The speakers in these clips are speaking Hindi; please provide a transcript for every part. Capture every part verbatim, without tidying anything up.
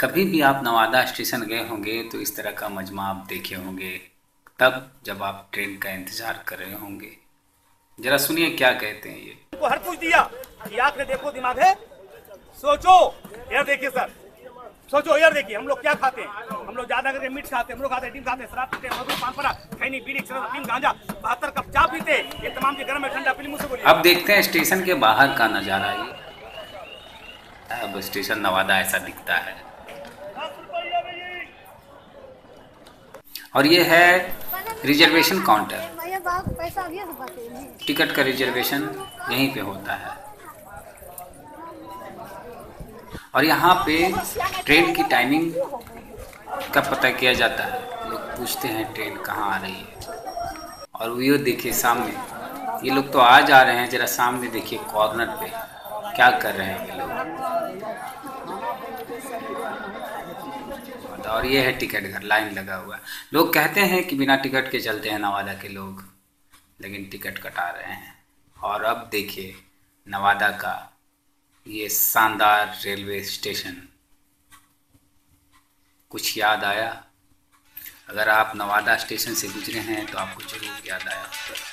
कभी भी आप नवादा स्टेशन गए होंगे तो इस तरह का मजमा आप देखे होंगे, तब जब आप ट्रेन का इंतजार कर रहे होंगे। जरा सुनिए क्या कहते हैं ये। को हर कुछ दिया कि आंख में देखो दिमाग है, सोचो। यार देखिए सर, सोचो यार, देखिए हम लोग क्या खाते हैं। हम लोग ज्यादा करके मीट खाते हैं, हम लोग खाते हैं डिम खाते हैं, शराब पीते हैं, मधु पान परा, खैनी बीड़ी अफीम गांजा, बहत्तर कप चाय पीते। ये तमाम के गर्म है ठंडा पीली मुझसे बोलिए। अब देखते हैं स्टेशन के बाहर का नजारा। ये अब स्टेशन नवादा ऐसा दिखता है और ये है रिजर्वेशन काउंटर। टिकट का रिजर्वेशन यहीं पे होता है और यहाँ पे ट्रेन की टाइमिंग का पता किया जाता है। लोग पूछते हैं ट्रेन कहाँ आ रही है। और वो देखिए सामने, ये लोग तो आ जा रहे हैं। जरा सामने देखिए कॉर्नर पे क्या कर रहे हैं ये लोग। और ये है टिकट घर, लाइन लगा हुआ है। लोग कहते हैं कि बिना टिकट के चलते हैं नवादा के लोग, लेकिन टिकट कटा रहे हैं। और अब देखिए नवादा का ये शानदार रेलवे स्टेशन। कुछ याद आया? अगर आप नवादा स्टेशन से गुजरे हैं तो आपको जरूर याद आया।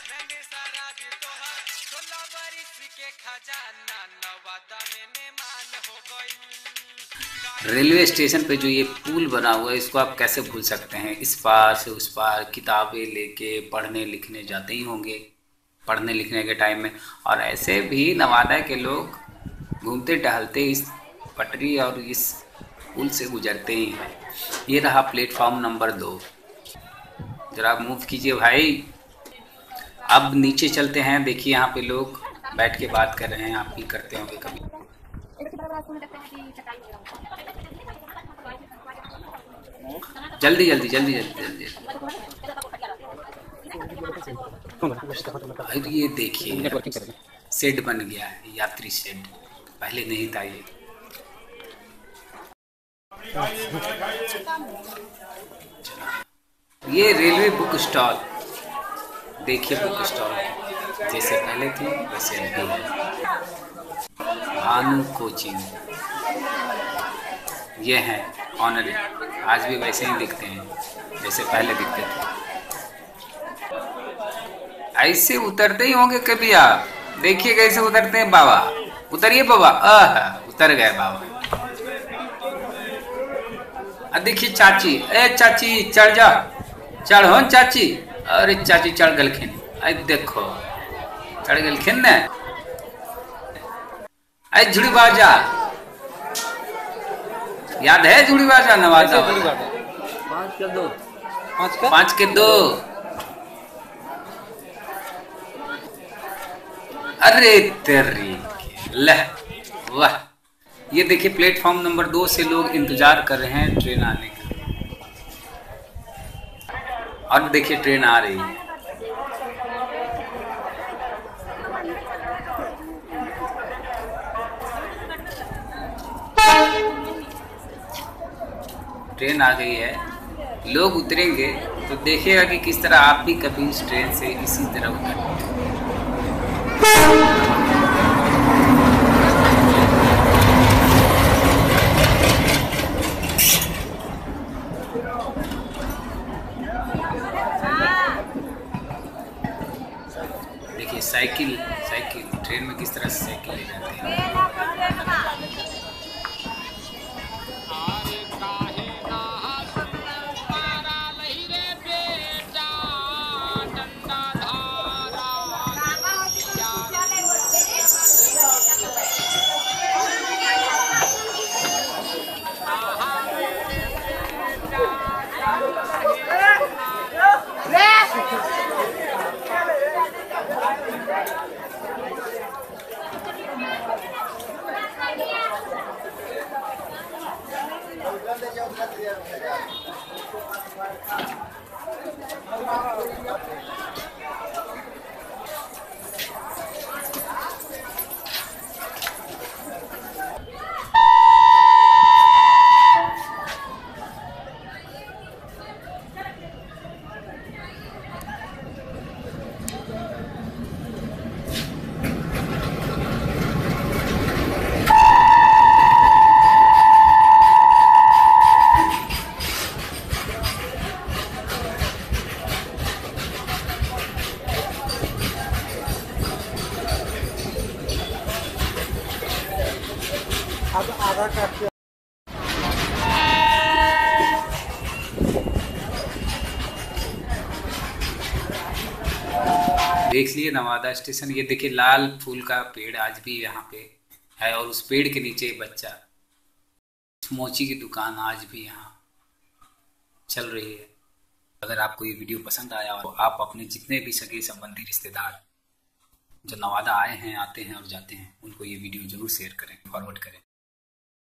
रेलवे स्टेशन पे जो ये पुल बना हुआ है, इसको आप कैसे भूल सकते हैं। इस पार से उस पार किताबें लेके पढ़ने लिखने जाते ही होंगे, पढ़ने लिखने के टाइम में। और ऐसे भी नवादा के लोग घूमते टहलते इस पटरी और इस पुल से गुजरते ही हैं। ये रहा प्लेटफॉर्म नंबर दो। जरा मूव कीजिए भाई। अब नीचे चलते हैं। देखिए यहाँ पे लोग बैठ के बात कर रहे हैं, आप भी करते होंगे कभी। जल्दी जल्दी जल्दी जल्दी जल्दी। ये देखिए शेड बन गया है, यात्री शेड। पहले नहीं था ये। ये रेलवे बुक स्टॉल देखिए, बुक स्टॉल जैसे पहले थी वैसे अभी है। भानु कोचिंग ये हैं ऑनर, आज भी वैसे ही दिखते हैं जैसे पहले दिखते थे। ऐसे उतरते ही होंगे कभी आप। देखिए कैसे उतरते हैं बाबा। उतरिए बाबा। आह, उतर गए बाबा। अब देखिए चाची, ए चाची चढ़ जा, चढ़ो चाची। अरे चाची चढ़ गलखिन। अरे देखो चढ़ गलखिन ने। अरे झुड़ी बाजा याद है? झुड़ी बाजा नवादा पाँच के दो, पाँच के दो। अरे तेरी लह वाह। ये देखिए प्लेटफॉर्म नंबर दो से लोग इंतजार कर रहे हैं ट्रेन आने का। और देखिए ट्रेन आ रही है। ट्रेन आ गई है। लोग उतरेंगे तो देखिएगा कि किस तरह आप भी कभी इस ट्रेन से इसी तरह उतरेंगे। देखिए साइकिल साइकिल ट्रेन में किस तरह से साइकिल ले जाते हैं। आधार कार्ड देख लिए नवादा स्टेशन। ये देखिए लाल फूल का पेड़ आज भी यहाँ पे है और उस पेड़ के नीचे बच्चा, मोची की दुकान आज भी यहाँ चल रही है। अगर आपको ये वीडियो पसंद आया तो आप अपने जितने भी सगे संबंधी रिश्तेदार जो नवादा आए हैं, आते हैं और जाते हैं, उनको ये वीडियो जरूर शेयर करें, फॉरवर्ड करें।